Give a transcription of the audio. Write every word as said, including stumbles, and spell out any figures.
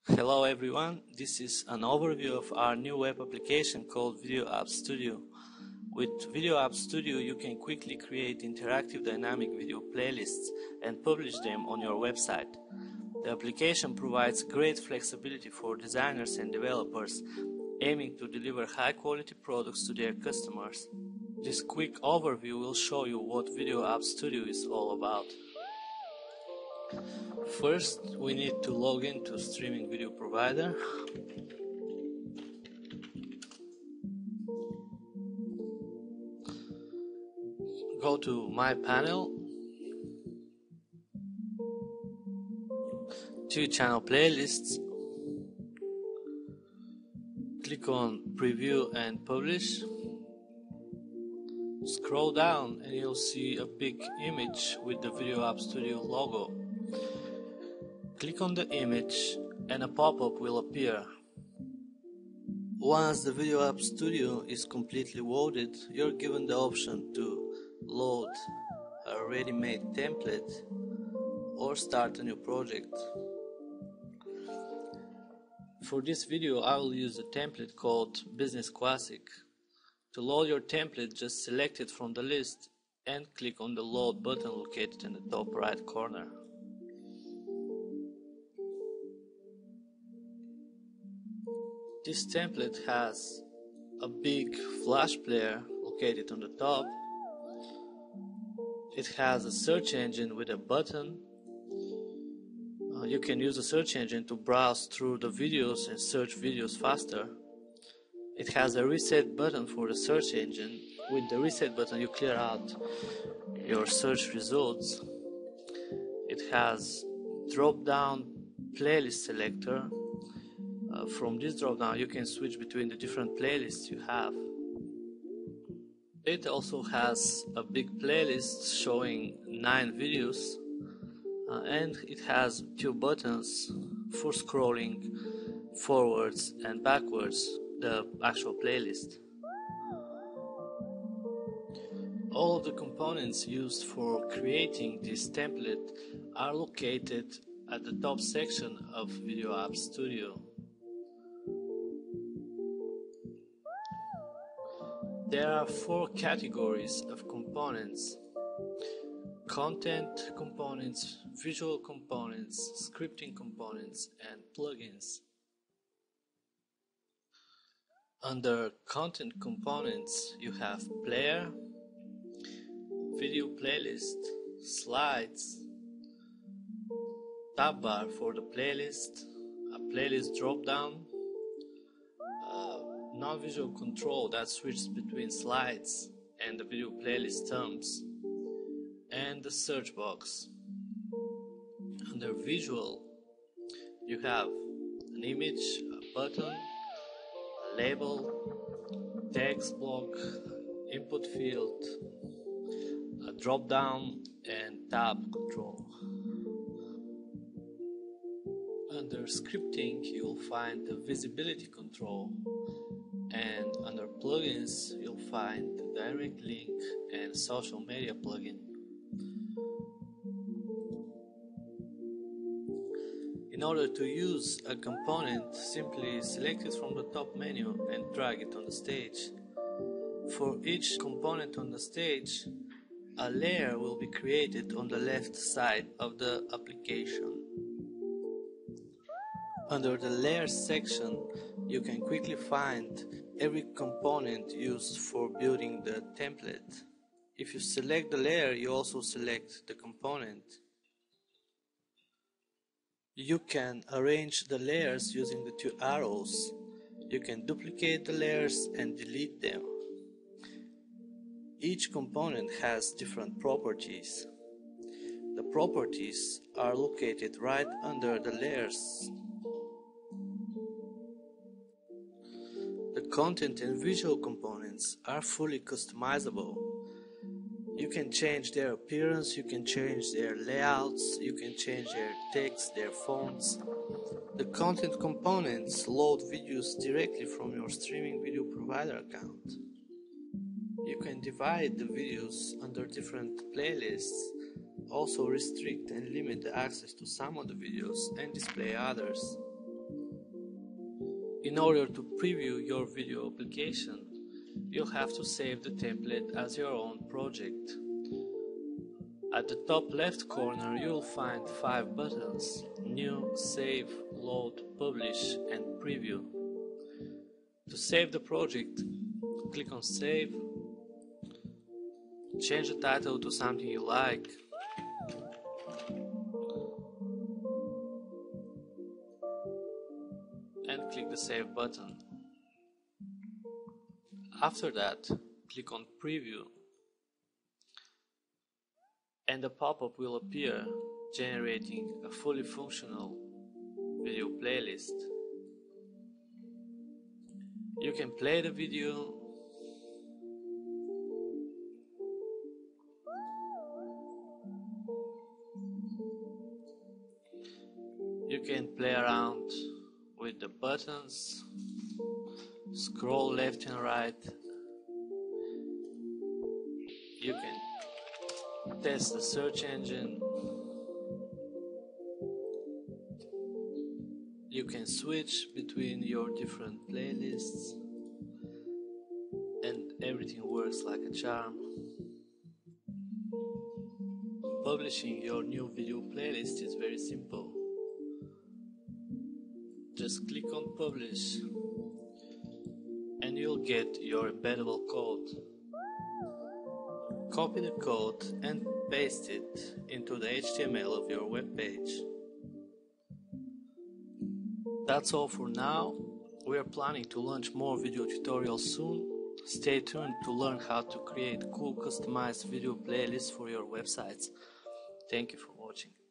Hello everyone, this is an overview of our new web application called Video App Studio. With Video App Studio you can quickly create interactive dynamic video playlists and publish them on your website. The application provides great flexibility for designers and developers aiming to deliver high quality products to their customers. This quick overview will show you what Video App Studio is all about. First, we need to log into StreamingVideoProvider. Go to My Panel, to Channel Playlists, click on Preview and Publish. Scroll down and you'll see a big image with the Video App Studio logo. Click on the image and a pop-up will appear. Once the Video App Studio is completely loaded, you're given the option to load a ready-made template or start a new project. For this video I will use a template called Business Classic. To load your template, just select it from the list and click on the load button located in the top right corner. This template has a big flash player located on the top. It has a search engine with a button. Uh, you can use the search engine to browse through the videos and search videos faster. It has a reset button for the search engine. With the reset button you clear out your search results. It has drop-down playlist selector. Uh, from this drop-down you can switch between the different playlists you have. It also has a big playlist showing nine videos, uh, and it has two buttons for scrolling forwards and backwards the actual playlist. All of the components used for creating this template are located at the top section of Video App Studio. There are four categories of components: content components, visual components, scripting components, and plugins. Under content components you have player, video playlist, slides, tab bar for the playlist, a playlist drop-down, non-visual control that switches between slides and the video playlist thumbs, and the search box. Under visual you have an image, a button, a label, text block, input field, a drop-down, and tab control. Under scripting you'll find the visibility control, and under plugins you'll find the direct link and social media plugin. In order to use a component, simply select it from the top menu and drag it on the stage. For each component on the stage, a layer will be created on the left side of the application. Under the Layers section, you can quickly find every component used for building the template. If you select the layer, you also select the component. You can arrange the layers using the two arrows. You can duplicate the layers and delete them. Each component has different properties. The properties are located right under the layers. The content and visual components are fully customizable. You can change their appearance, you can change their layouts, you can change their text, their fonts. The content components load videos directly from your StreamingVideoProvider account. You can divide the videos under different playlists, also restrict and limit the access to some of the videos and display others. In order to preview your video application, you'll have to save the template as your own project. At the top left corner, you'll find five buttons: New, Save, Load, Publish, and Preview. To save the project, click on Save, change the title to something you like, and click the Save button. After that, click on Preview, and a pop-up will appear generating a fully functional video playlist. You can play the video, you can play around with the buttons, scroll left and right, you can test the search engine, you can switch between your different playlists, and everything works like a charm. Publishing your new video playlist is very simple. Just click on Publish and you'll get your embeddable code. Copy the code and paste it into the H T M L of your web page. That's all for now. We are planning to launch more video tutorials soon. Stay tuned to learn how to create cool customized video playlists for your websites. Thank you for watching.